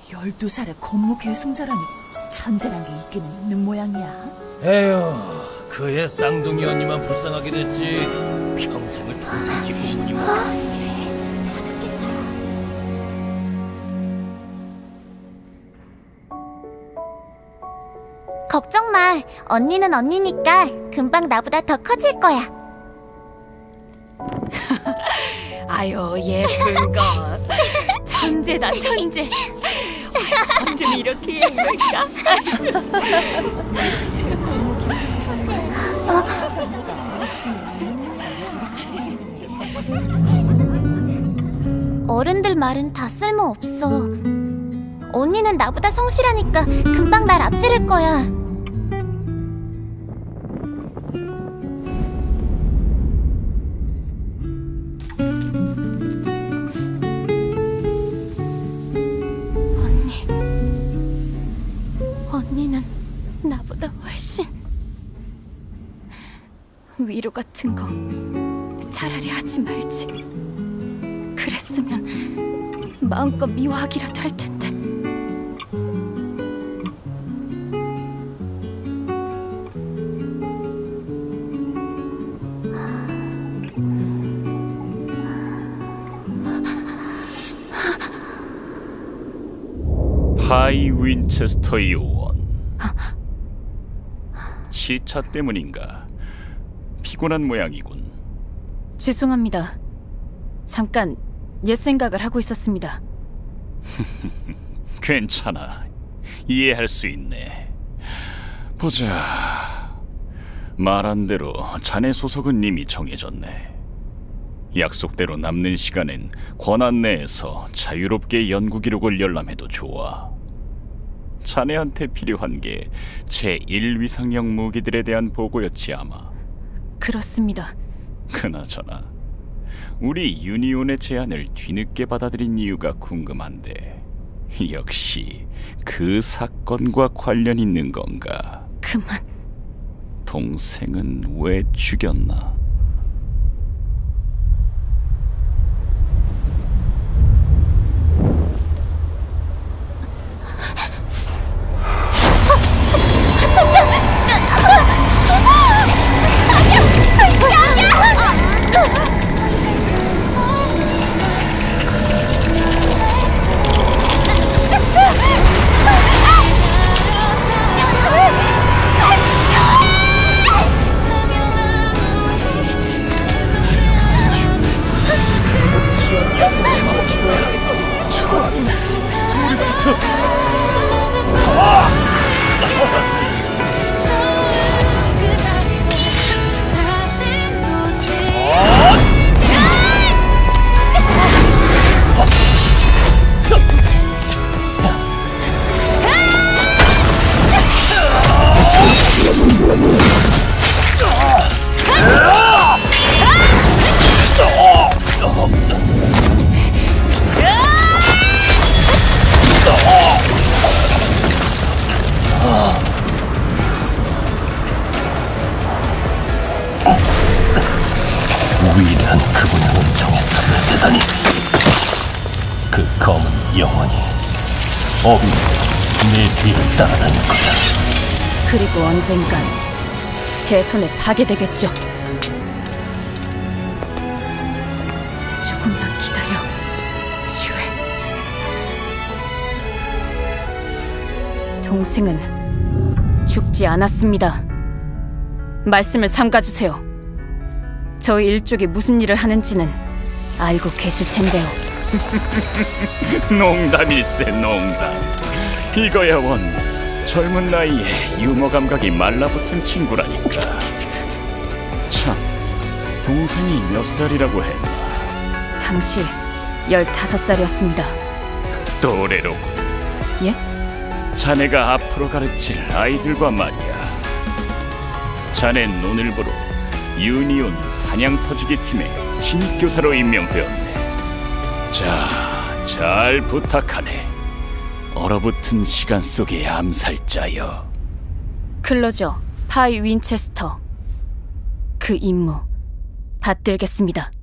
12살의 건무 계승자라니 천재란 게 있기는 있는 모양이야. 에휴, 그의 쌍둥이 언니만 불쌍하게 됐지 평생을 동생 뒷부분이 뭐. 걱정 마. 언니는 언니니까 금방 나보다 더 커질 거야. 아유, 예쁜 것. 천재다, 천재. 천재는 이렇게 예쁠까? 어른들 말은 다 쓸모없어. 언니는 나보다 성실하니까 금방 날 앞지를 거야. 언니는 나보다 훨씬. 위로 같은 거 차라리 하지 말지. 그랬으면 마음껏 미워하기라도 할 텐데. 파이 윈체스터 요원. 시차 때문인가 피곤한 모양이군. 죄송합니다. 잠깐 옛 생각을 하고 있었습니다. 괜찮아. 이해할 수 있네. 보자. 말한 대로 자네 소속은 이미 정해졌네. 약속대로 남는 시간엔 권한 내에서 자유롭게 연구 기록을 열람해도 좋아. 자네한테 필요한 게 제1위상형 무기들에 대한 보고였지 아마. 그렇습니다. 그나저나 우리 유니온의 제안을 뒤늦게 받아들인 이유가 궁금한데 역시 그 사건과 관련 있는 건가? 그만. 동생은 왜 죽였나? 위대한 그분의 은총에 선물되다니. 그 검은 영혼이 어빈 내 뒤를 따라다닐 거야. 그리고 언젠간 제 손에 파괴되겠죠. 조금만 기다려, 슈에. 동생은 죽지 않았습니다. 말씀을 삼가주세요. 저희 일족이 무슨 일을 하는지는 알고 계실 텐데요. 농담일세 농담. 이거야 원 젊은 나이에 유머 감각이 말라붙은 친구라니까. 참, 동생이 몇 살이라고 했나? 당시 15살이었습니다. 또래로군. 예? 자네가 앞으로 가르칠 아이들과 말이야. 자넨 오늘부로 유니온 사냥터지기 팀의 신입 교사로 임명되었네. 자, 잘 부탁하네. 얼어붙은 시간 속의 암살자여. 클로저 파이 윈체스터. 그 임무 받들겠습니다.